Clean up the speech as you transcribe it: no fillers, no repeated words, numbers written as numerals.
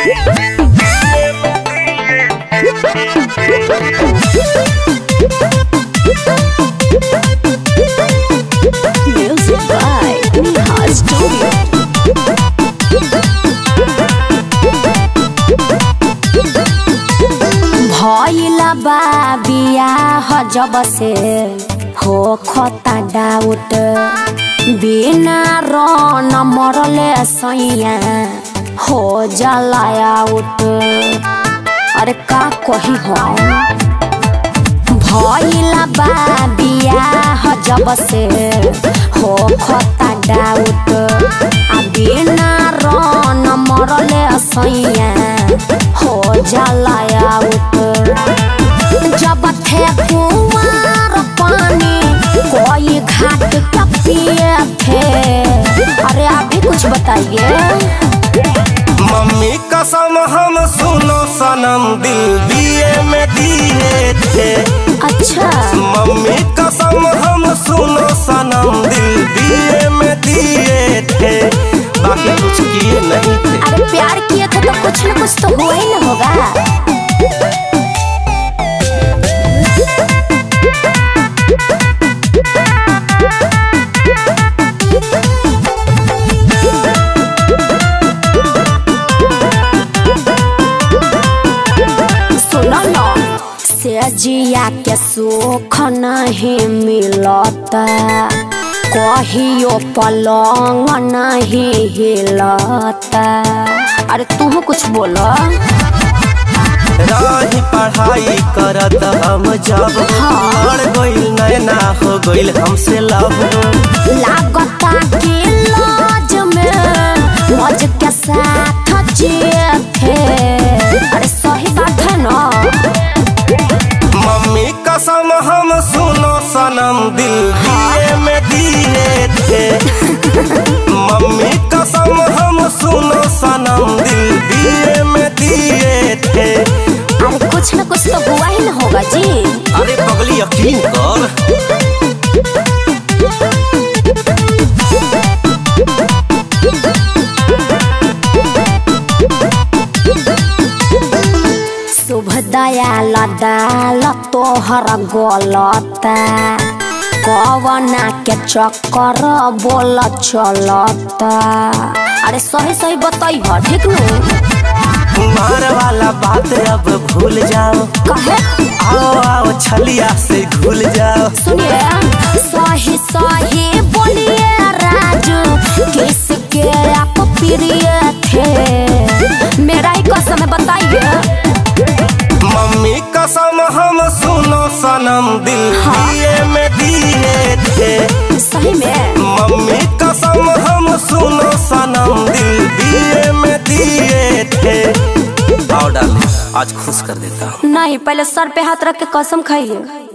Music by Neha Studio. भइला बा बियाह जब से हो खता डाउट बिना रन मरले सैया हो जाला आउट। अरे का कही हम भइला बा बियाह जब से हो खता डाउट आ बिना रन मरले सैया हो जाला आउट। जब थे कुंवार पानी कोई घाट क्या पिए थे। अरे आप भी कुछ बताइए। मम्मी कसम हम सुनो सनम दिल दिए में दिए थे। अच्छा मम्मी कसम हम सुनो सनम दिल दिए में दिए थे, बाकी कुछ किए नहीं थे। अरे प्यार किए थे तो कुछ न कुछ तो हुआ ही न होगा। सुनो न सेजिया के सुख नहीं मिलता कहियो पलंग नहीं हिलता। अरे तू कुछ बोलो। रही पढ़ाई करत हम जब पढ़ गइल नैना हो गइल हमसे लव। लागता कि लाज में मौज के साथ जिए थे। अरे सही बात है ना। मम्मी कसम हम सुनो सनम दिल दिए में दिए थे। मम्मी कसम हम सुनो सनम दिल दिए में दिए थे। अरे कुछ न कुछ तो हुआ ही न होगा जी। अरे पगली यकीन कर। शुभ दयाल दाल तोहर गलता कवना के चक्कर बोल चलता। अरे सही सही बताई हो ठीक न। मार वाला बात अब भूल जाओ। कहे आओ आओ छलिया से घुल जाओ। सुनिए सही सही बोलिए राजू किसके आप प्रिय थे। मेरा ही कसम है बताइए। मम्मी कसम हम सुनो सनम दिल दिए में दिए थे। सही में मम्मी कसम हम सुनो सनम दिल दिए में दिए थे। आओ डार्लिंग आज खुश कर देता हूँ। नहीं पहले सर पे हाथ रख के कसम खाइए।